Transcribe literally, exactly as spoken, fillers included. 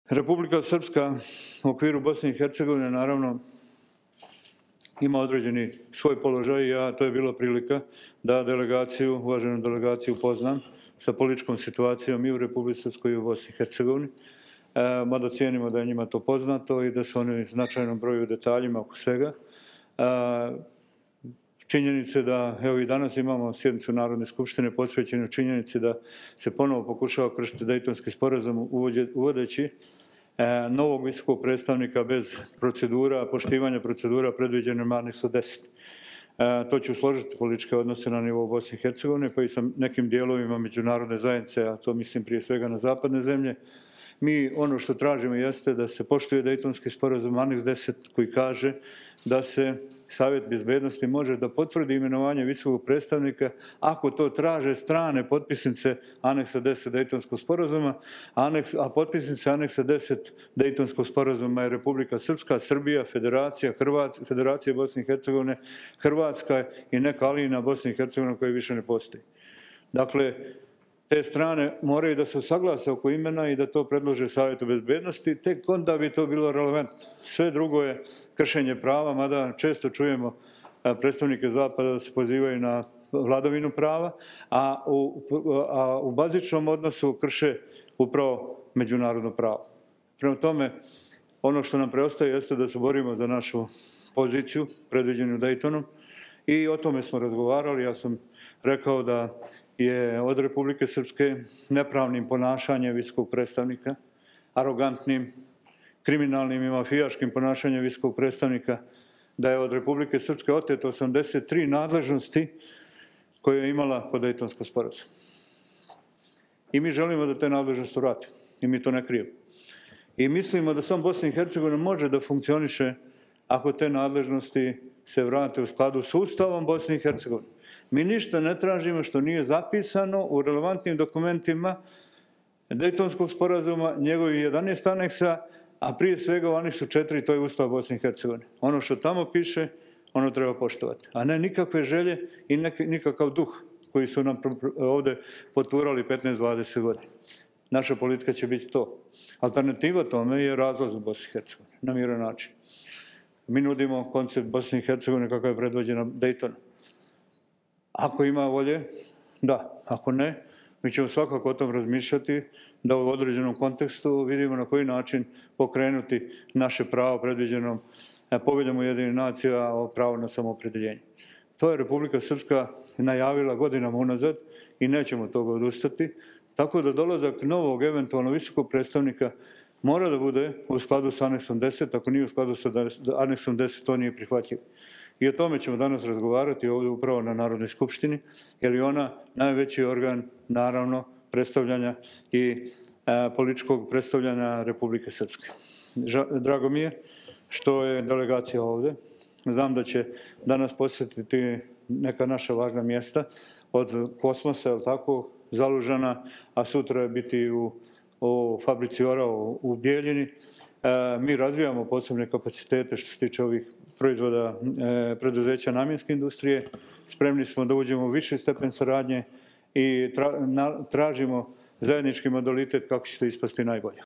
Republika Srpska u okviru Bosne i Hercegovine naravno ima određeni svoj položaj, a to je bila prilika da delegaciju, uvaženu delegaciju upoznam sa političkom situacijom i u Republici Srpskoj i u Bosni i Hercegovini. E, mada cijenimo da je njima to poznato i da su oni u značajnom broju u detaljima oko svega. E, činjenice da, evo i danas imamo sjednicu Narodne skupštine posvećenu činjenici da se ponovo pokušava kršiti Dejtonski sporazum uvodeći novog visokog predstavnika bez procedura, poštivanja procedura predviđenim Aneksom deset. To će usložiti političke odnose na nivou Bosne i Hercegovine, pa i sa nekim dijelovima međunarodne zajednice, a to mislim prije svega na zapadne zemlje. Mi ono što tražimo jeste da se poštuje Dejtonski sporazum Aneks deset koji kaže da se Savjet bezbednosti može da potvrdi imenovanje visokog predstavnika ako to traže strane potpisnice Aneksa deset Dejtonskog sporazuma, a potpisnice Aneksa deset Dejtonskog sporazuma je Republika Srpska, Srbija, Federacija, Federacija Bosne i Hercegovine, Hrvatska i neka alina Bosne i Hercegovine koja više ne postoji. Dakle, te strane moraju da se usaglase oko imena i da to predlože Savjetu bezbednosti, tek onda bi to bilo relevantno. Sve drugo je kršenje prava, mada često čujemo predstavnike Zapada da se pozivaju na vladavinu prava, a u, a u bazičnom odnosu krše upravo međunarodno pravo. Prema tome, ono što nam preostaje jeste da se borimo za našu poziciju predviđenu Dejtonom i o tome smo razgovarali. Ja sam rekao da je od Republike Srpske nepravnim ponašanjem visokog predstavnika, arogantnim, kriminalnim i mafijaškim ponašanjem visokog predstavnika, da je od Republike Srpske oteto osamdeset tri nadležnosti koje je imala po Dejtonskom sporazumu. I mi želimo da te nadležnosti vratimo i mi to ne krijemo. I mislimo da sam Bosna i Hercegovina može da funkcioniše ako te nadležnosti se vrate u skladu s Ustavom Bosne i Hercegovine. Mi ništa ne tražimo što nije zapisano u relevantnim dokumentima Dejtonskog sporazuma, njegovih jedanaest aneksa, a prije svega u aneksu četiri, to je Ustav Bosne i Hercegovine. Ono što tamo piše, ono treba poštovati, a ne nikakve želje i nikakav duh koji su nam ovde poturali petnaest dvadeset godina. Naša politika će biti to. Alternativa tome je razlaz u Bosni i Hercegovini, na miran način. Mi nudimo koncept Bosne i Hercegovine kakav je predvođena Dejtonom. Ako ima volje, da. Ako ne, mi ćemo svakako o tom razmišljati, da u određenom kontekstu vidimo na koji način pokrenuti naše pravo predviđenom Poveljom Ujedinjenih nacija o pravu na samoopredeljenje. To je Republika Srpska najavila godinama unazad i nećemo od toga odustati, tako da dolazak novog eventualno visokog predstavnika mora da bude u skladu sa Aneksom deset, ako nije u skladu sa Aneksom deset, to nije prihvatljivo. I o tome ćemo danas razgovarati ovdje upravo na Narodnoj skupštini, jer je ona najveći organ, naravno, predstavljanja i političkog predstavljanja Republike Srpske. Drago mi je što je delegacija ovdje. Znam da će danas posjetiti neka naša važna mjesta, od Kosmosa, je li tako, Zalužana, a sutra biti u u fabrici Orao u Bijeljini. Mi razvijamo posebne kapacitete što se tiče ovih proizvoda preduzeća namjenske industrije. Spremni smo da uđemo u viši stepen saradnje i tražimo zajednički modalitet kako će to ispasti najbolje.